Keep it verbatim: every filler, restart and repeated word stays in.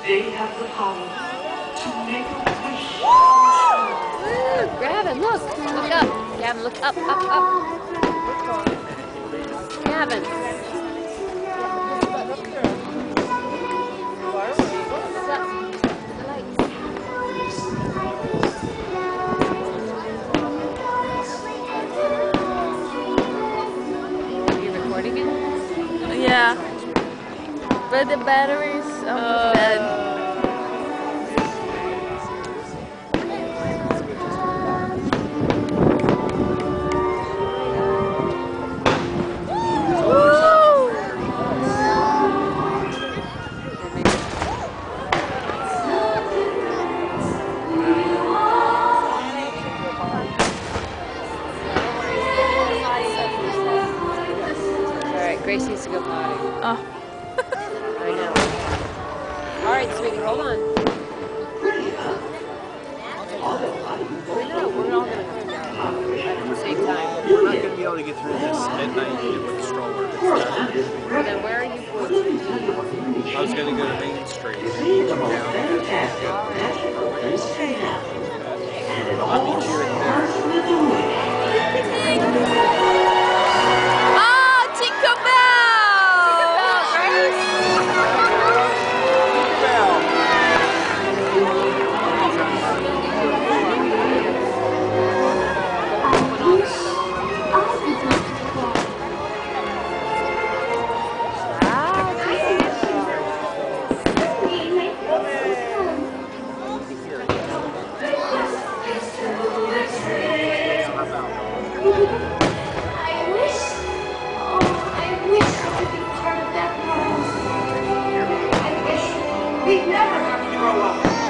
They have the power to make a wish. Woo! Gavin, look! Look up! Gavin, look up, up, up! Gavin! What's up? The lights. Are you recording it? Yeah. But the batteries are uh, dead. Grace needs to go potty. Oh. I know. All right, sweetie, hold on. We know, we're all going to have to go at the same time. We're not going to be able to get through this midnight with the stroller. Well, then where are you going to? I was going to go to Main Street. Down. I'll meet you at there. We never have to grow up.